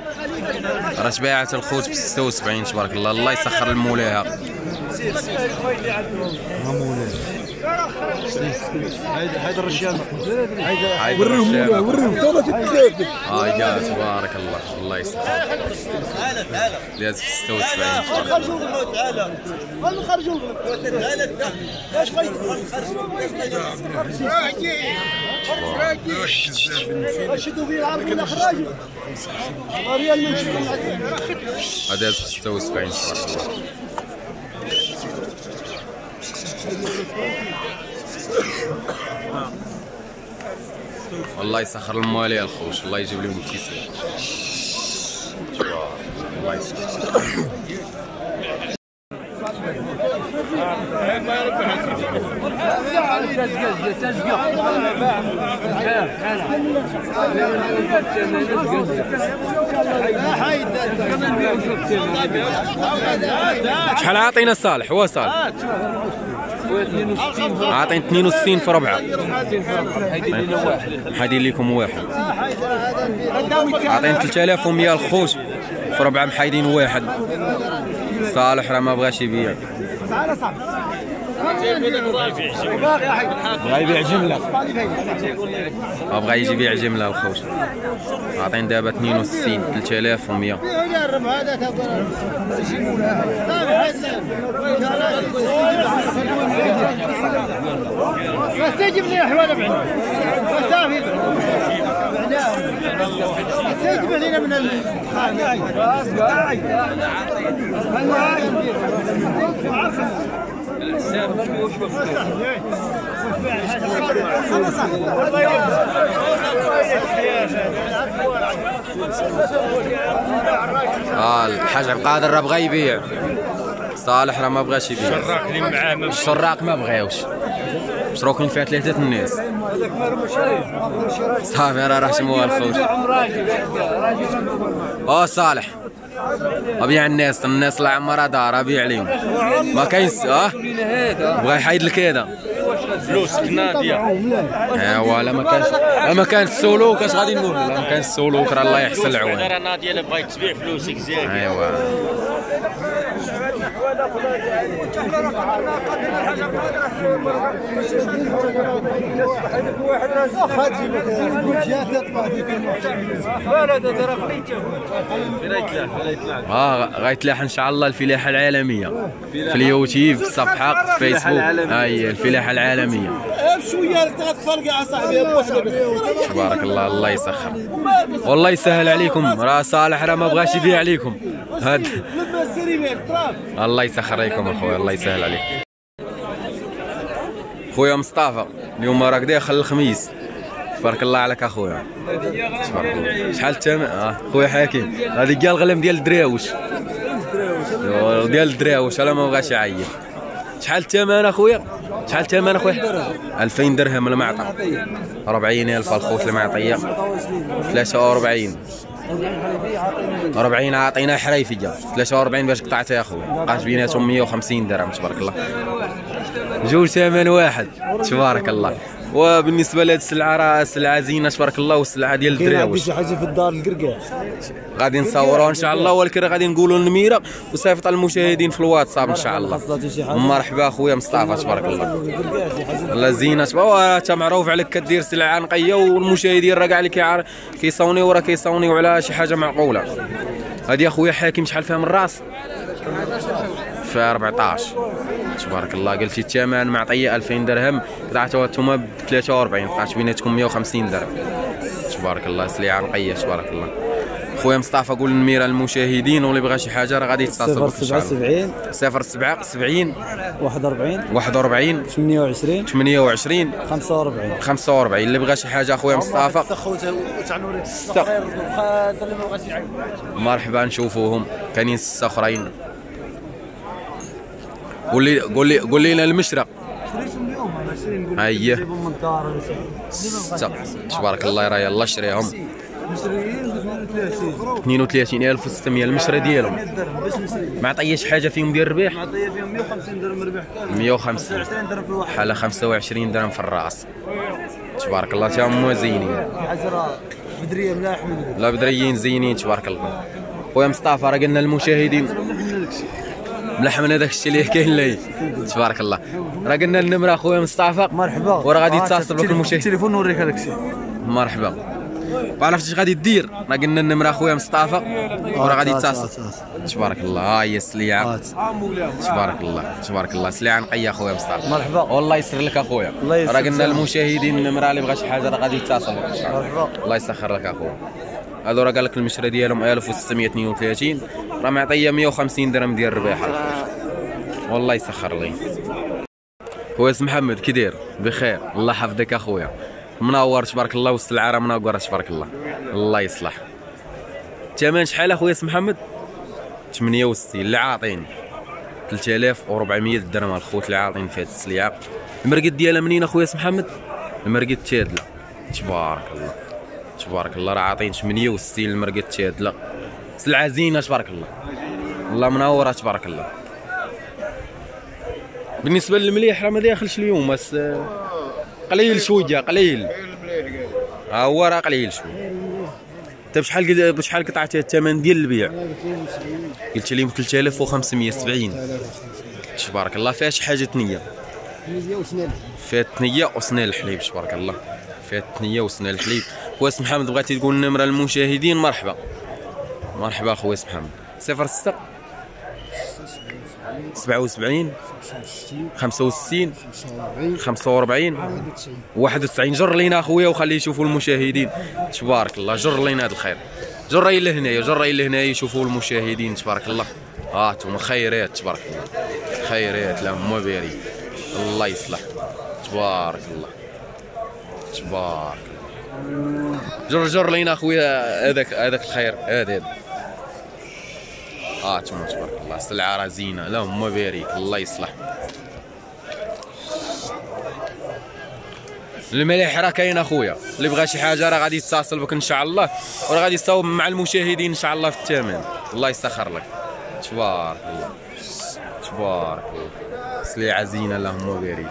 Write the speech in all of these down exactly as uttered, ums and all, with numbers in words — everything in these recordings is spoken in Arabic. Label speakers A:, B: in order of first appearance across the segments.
A: راه تباعت الخوت ب ستة وسبعين تبارك الله. الله يسخر المولاها.
B: هذا الرجال
A: هذا الرجال اه يا تبارك الله. الله يسخر ديال ستة وسبعين.
C: تعالى نخرجوا اش بغيت نشدوا فيه العرض من اخراج ريال من
A: هذا ستة وسبعين تبارك الله. والله يسخر الموالي الخوش. الله يجيب لهم الكيسين. الله يسخر. شحال عاطينا صالح؟ هو صالح عاطين اثنين وستين في ربعة. حادين لكم واحد. عاطين ثلاثة آلاف ومئة الخوش في ربعة محايدين واحد. صالح راه ما بغاش يبيع. بغا يبيع جملة. بغا يجي يبيع جملة الخوش. عاطين دابا اثنين وستين ثلاثة آلاف ومئة.
C: استجب لي حوالا بعنا صافي استجب لينا من ال
A: اه الحاج عبد القادر راه بغا يبيع. صالح راه ما بغاش يبيع.
B: الشراك اللي معاه
A: الشراك ما بغاوش. مشروكين فيها ثلاثة الناس. صافي راه راه شموها الخوت. اه صالح ابيع الناس. الناس الله عمرها دار ابيع عليهم. ما كاينش اه بغا يحيد لك هذا
B: فلوسك ناضيه.
A: ايوا لا ما كانش ما كان السولوك اش غادي نقول؟ لا ما كان السولوك راه الله يحسن العوان.
B: راه ناضيه الا بغيت تبيع فلوسك زين.
A: ايوا اه غيتلاح ان شاء الله الفلاحه العالميه في اليوتيوب، في الصفحه، في فيسبوك. ها هي الفلاحه العالميه.
C: شويه راك تغتفرق يا صاحبي.
A: تبارك الله. الله يسخر والله يسهل عليكم. راه صالح راه ما بغاش يبيع عليكم. هاد الله يسخر عليكم اخويا. الله يسهل عليك خويا مصطفى. اليوم راك داخل الخميس. تبارك الله عليك اخويا. تبارك الله. شحال الثمن؟ اه خويا حكيم هذه كاع الغلام ديال الدراوش ديال الدراوش. انا ما بغاش يعيط. شحال الثمن اخويا؟ شحال الثمن اخويا؟ ألفين درهم المعطى. أربعين ألف الخوت المعطيه. ثلاثة وأربعين أربعين عاطينا حريفيه. ثلاثة وأربعين باش قطعتها يا خويا. بقات بيناتهم مئة وخمسين درهم. تبارك الله. جوج ثمن واحد. تبارك الله. وبالنسبه لهاد السلعه راه سلعه زينه تبارك الله. والسلعه ديال الدراوش
C: شي حاجه في الدار الكركاع
A: غادي نصوروها ان شاء الله. ولكن غادي نقولوا النميره وصيفط المشاهدين في الواتساب ان شاء الله. مرحبا اخويا مصطفى. تبارك الله. الله زينه تبارك. انت معروف عليك كدير سلعه نقيه. والمشاهدين راه كاع اللي كيصونيو راه كيصونيو على شي حاجه معقوله. هادي اخويا حاكم شحال فيها من راس؟ في أربعطاش. تبارك الله. قلتي الثمن معطيه ألفين درهم. قطعتوها نتوما ب ثلاثة وأربعين. بقات بيناتكم مئة وخمسين درهم. تبارك الله. سلعه نقيه. تبارك الله. خويا مصطفى قول النميره للمشاهدين واللي بغى شي حاجه راه غادي يتصل بك ان شاء الله. صفر سبعة سبعين
C: واحد وأربعين
A: واحد وأربعين
C: ثمانية وعشرين
A: ثمانية وعشرين
C: خمسة وأربعين
A: خمسة وأربعين. اللي بغى شي حاجه اخويا مصطفى مرحبا نشوفوهم. كاينين ستة اخرين. قول لي قول لي قول لنا المشرق. ها هي ستة. تبارك الله. راه يلاه شريهم. اثنين وثلاثين ألف وستمئة المشري ديالهم. ما عطيه شي حاجه فيهم ديال الربيح؟
C: معطيه فيهم مئة وخمسين درهم الربح.
A: مئة وخمسين بحال خمسة وعشرين درهم في الراس. تبارك الله. تا هما زينين.
C: بدريه ملاح من
A: لا بدريين زينين تبارك الله. خويا مصطفى راه قلنا للمشاهدين ملح من هذاك الشيء اللي كاين لي تبارك الله. راه قلنا النمره خويا مصطفى
C: مرحبا
A: وراه غادي يتصل بك المشاهد.
C: التليفون نوريك هذاك الشيء.
A: مرحبا. ما عرفتش اش غادي دير، راه قلنا النمره خويا مصطفى وراه غادي يتصل. تبارك الله. ها هي السليعه تبارك الله تبارك الله. سليعه نقيه خويا مصطفى.
C: مرحبا.
A: والله يسر لك اخويا. راه قلنا للمشاهدين النمره اللي بغى شي حاجه راه غادي يتصل.
C: مرحبا.
A: الله يسخر لك اخويا. هذو راه قال لك المشري ديالهم ألف وستمية واثنين وثلاثين، راه معطيه مية وخمسين درهم ديال الربيحه. والله يسخر لي. خويا محمد كي داير؟ بخير الله يحفظك اخويا. منور تبارك الله وسط العرا منوره تبارك الله. الله يصلح. الثمن شحال اخويا محمد؟ ثمانية وستين اللي عاطيني ثلاثة آلاف وأربعمية درهم الخوت اللي عاطيني في هذه السلعه. المرقد ديالها منين اخويا محمد؟ المرقد تادله تبارك الله تبارك الله. راه عاطين ثمانية وستين المرقد تادله. سلعه زينه تبارك الله. الله منوره تبارك الله. بالنسبه للمليح راه ما داخلش اليوم بس قليل شويه قليل. ها هو راه قليل شويه. انت بشحال بشحال قطعتي الثمن ديال البيع؟ قلت لي ثلاثة آلاف وخمسمية وسبعين تبارك الله. فيها شي حاجه ثنيه؟ فيها ثنيه وسنان الحليب تبارك الله. فيها ثنيه وسنان الحليب. خويا محمد بغيتي تقول النمره للمشاهدين؟ مرحبا مرحبا خويا محمد. صفر ستة سبعة وسبعين خمسة وستين خمسة وأربعين واحد وتسعين. جر لينا اخويا وخليه يشوفوا المشاهدين تبارك الله. جر لينا هذا الخير. جر الى هنايا جر الى هنايا يشوفوا المشاهدين تبارك الله. ها انتم خيرات تبارك الله. خيرات اللهم بارك. الله يصلح تبارك الله تبارك الله. جر جر لينا اخويا هذاك هذاك الخير. هذا هذا اه تما تبارك الله. السلعه راه زينه اللهم بارك. الله يصلح. المليح راه كاين اخويا. اللي بغى شي حاجه راه غادي يتصل بك ان شاء الله وراه غادي يصاوب مع المشاهدين ان شاء الله في الثمن. الله يسخر لك تبارك الله تبارك الله. سلعه زينه اللهم بارك.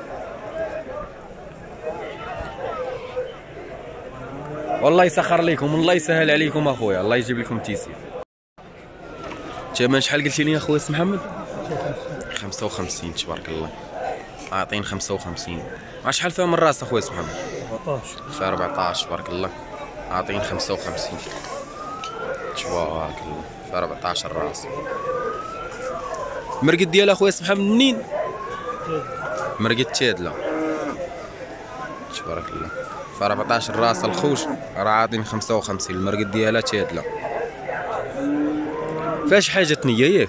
A: والله يسخر لكم الله يسهل عليكم اخويا. الله يجيب لكم التيسير. الثمن شحال قلتي لي اخويا محمد؟ خمسة وخمسين تبارك الله. عاطين خمسة وخمسين. مع شحال فيها من راس اخويا محمد؟ أربعطاش. فيها أربعطاش تبارك الله. عاطين خمسة وخمسين تبارك الله. فيها أربعطاش الراس. المرقد ديال اخويا محمد منين؟ مرقد تادله تبارك الله. فيها أربعطاش الراس الخوش. راه عاطين خمسة وخمسين المرقد ديالها تادله. فاش حاجه ثنيه ياك؟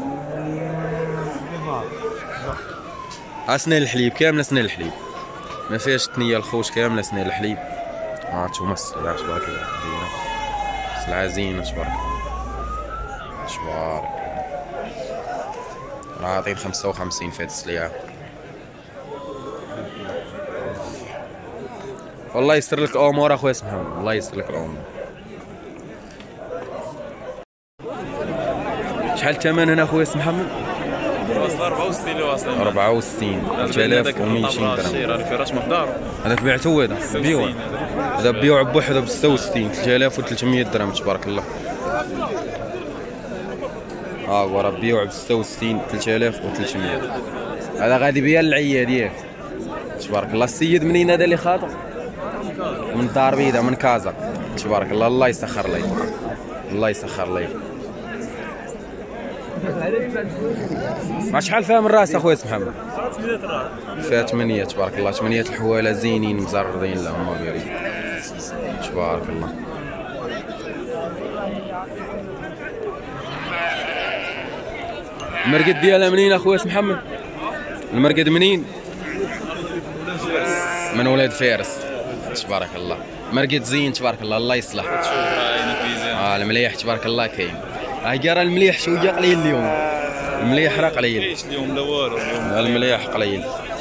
A: اسنان الحليب كامله سنان الحليب ما فيهاش ثنيه الخوش كامله سنان الحليب. ها انتوما السلعه تبارك الله زينه. سلعه زينه تبارك الله تبارك الله. عاطين خمسة وخمسين في هاد السلعه. والله يسر لك امور اخويا محمد. الله يسر لك الامور. شحال الثمن هنا اخويا محمد؟
B: واصل أربعة وستين اللي واصل
A: أربعة وستين ثلاثة آلاف ومئتين درهم.
B: راه الفراش مقدار.
A: هذاك بعتو هذا بيوع. هذا بيوع بوحده ب ستة وستين ثلاثة آلاف وثلاثمية درهم تبارك الله. ها هو راه بيوع ب ستة وستين ثلاثة آلاف وثلاثمية. هذا غادي بيا للعياد ياك تبارك الله. السيد منين هذا اللي خاطر؟ من الدار بيضاء من كازا تبارك الله. الله يسخر لي الله يسخر لي. مع شحال فيها من راس اخويا محمد؟ فيها ثمانية تبارك الله. ثمانية الحواله زينين مزرردين اللهم بارك تبارك الله. المرقد ديالها منين اخويا محمد؟ المرقد منين؟ من ولاد فارس تبارك الله. مرقد زين تبارك الله. الله يصلح. اه المليح تبارك الله كاين. ها راه المليح شويه قليل اليوم. المليح راه قليل
B: اليوم لا والو.
A: المليح قليل.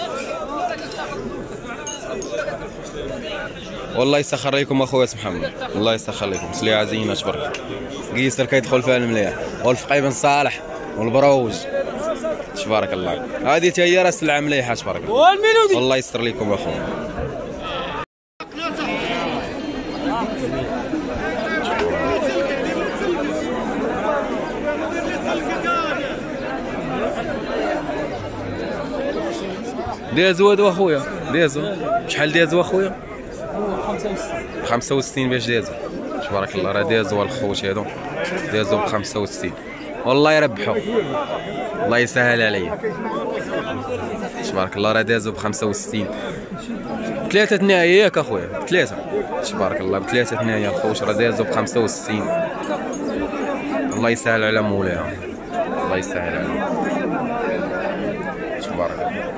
A: والله يسخر لكم اخويا محمد. الله يسخر لكم. سلعه زينه تبارك. قيسر كيدخل فيها المليح والفقي بن صالح والبروج تبارك الله. هذه حتى هي راه سلعه مليحه تبارك الله. والله يستر لكم اخويا. دازو هادو اخويا دازو شحال دازو اخويا؟ خمسة وستين باش دازو تبارك الله راه دازو الخوت هادو دازو ب خمسة وستين والله يربحوا الله يسهل عليا تبارك الله راه دازو ب خمسة وستين ثلاثة ثنايا ياك اخويا ثلاثة تبارك الله بثلاثة ثنايا الخوت راه دازو ب خمسة وستين الله يسهل على مولاها الله يسهل عليه تبارك الله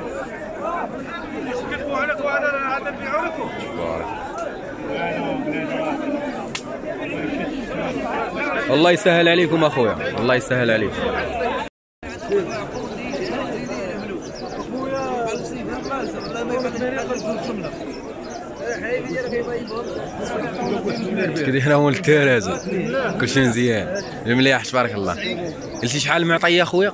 A: تبارك الله يسهل عليكم اخويا الله يسهل عليكم كدي حنا هو التراجع كلشي مزيان المليح تبارك الله قلتي شحال معطيه اخويا؟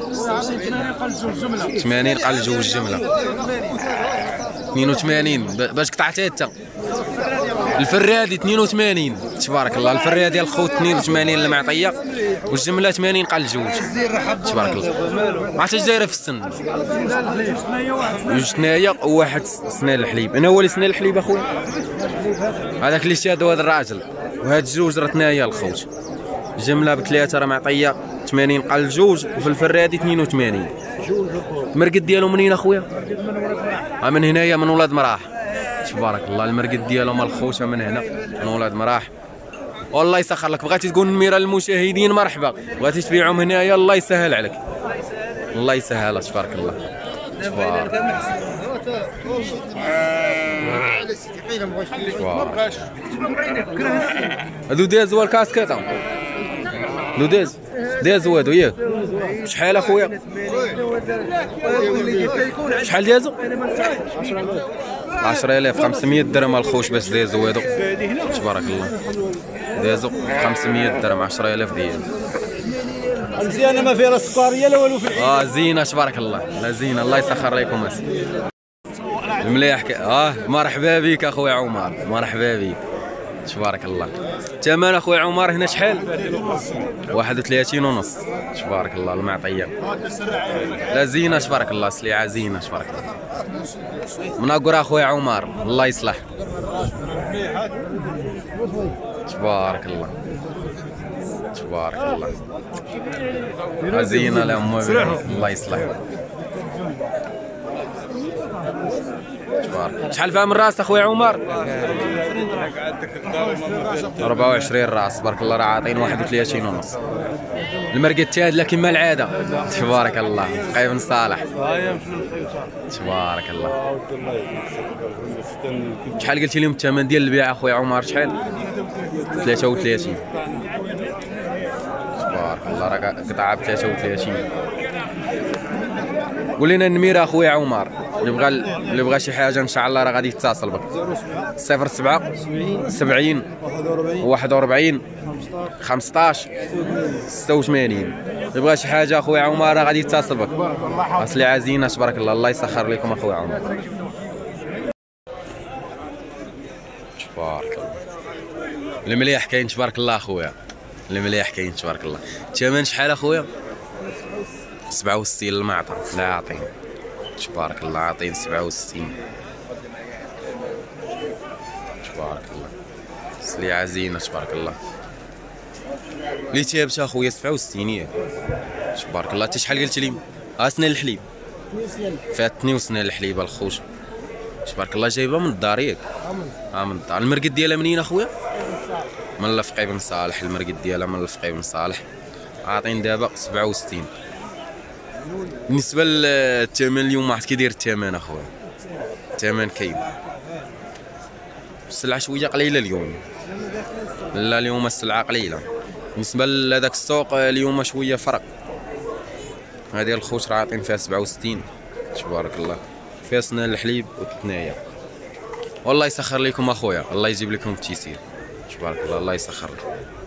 A: ثمانين قال جوج الجمله اثنين وثمانين باش قطعتها انت الفرادي اثنين وثمانين تبارك الله الفرادي الخوت اثنين وثمانين المعطيه والجمله ثمانين قال جوج تبارك الله ما عرفتش دايره في السن جوج ثنايا وواحد سنان الحليب انا هو اللي سنان الحليب اخويا هذاك اللي شادو هذا الراجل وهاد جوج راه ثنايا الخوت الجمله بثلاثه راه معطيه ثمانين قال جوج وفي الفرادي اثنين وثمانين المرقد ديالو منين اخويا؟ ها من هنايا من ولاد مراح تبارك الله المرقد ديالو مال الخوت من هنا من ولاد مراح والله يسخر لك بغيتي تقول نميره للمشاهدين مرحبا بغيتي تبيعهم هنايا الله يسهل عليك الله يسهل تبارك الله تبارك هادو دازو الكاسكيطه هادو داز دازو هادو ياك شحال اخويا؟ شحال دازو؟ عشرة آلاف خمسمية درهم الخوش باش دازو هادو تبارك الله دازو خمسمية درهم عشرة آلاف ديال
C: مزيانه ما فيها لا سكريه لا والو في
A: اه زينه تبارك الله لا زينه الله يسخر لكم اسي المليح اه مرحبا بك اخويا عمر مرحبا بك تبارك الله الثمن اخويا عمر هنا شحال؟ واحد وثلاثين ونص تبارك الله المعطيه لا زينه تبارك الله سليعه زينه تبارك الله مناقر اخويا عمر الله يصلح تبارك الله تبارك الله زينه لهم الله يصلح تبارك شحال فيها من راس اخويا عمر؟ أربعة وعشرين راس تبارك الله راه عاطين واحد وثلاثين ونص المرقد تادله كما العاده تبارك الله قايم بن صالح تبارك الله شحال قلتي لهم الثمن ديال البيع اخويا عمر شحال؟ ثلاثة وثلاثين تبارك الله راه قطعه ب ثلاثة وثلاثين ولينا النميره اخويا عمر اللي بغى اللي بغى شي حاجه ان شاء الله راه غادي يتصل بك صفر سبعة سبعين واحد وأربعين خمسطاش ستة وثمانين اللي بغى شي حاجه اخويا عمر راه غادي يتصل بك اصلي عزينه تبارك الله الله يسخر لكم اخويا عمر تبارك الله المليح كاين تبارك الله اخويا المليح كاين تبارك الله الثمن شحال اخويا؟ سبعة وستين المعطى لا عاطين تبارك الله عاطين سبعة وستين تبارك الله سليعة زينة تبارك الله اللي تابت اخويا سبعة وستين ياك تبارك الله. انت شحال قلت لي؟ ها سنان الحليب فيها اثنين وسنان الحليب الخوت تبارك الله جايبها من الدار ياك؟ ها من الدار. المرقد ديالها منين اخويا؟ من الفقي بن صالح. المرقد ديالها من الفقي بن صالح عاطين دابا سبعة وستين. بالنسبه للثمن اليوم واحد كيدير الثمن اخويا؟ الثمن كاين السلعه شويه قليله اليوم. لا اليوم السلعه قليله بالنسبه لهذاك السوق اليوم شويه فرق. هذه الخوت راه عاطين فيها سبعة وستين تبارك الله فيها سنان الحليب والثنايا. والله يسخر لكم اخويا الله يجيب لكم التيسير تبارك الله الله يسخر.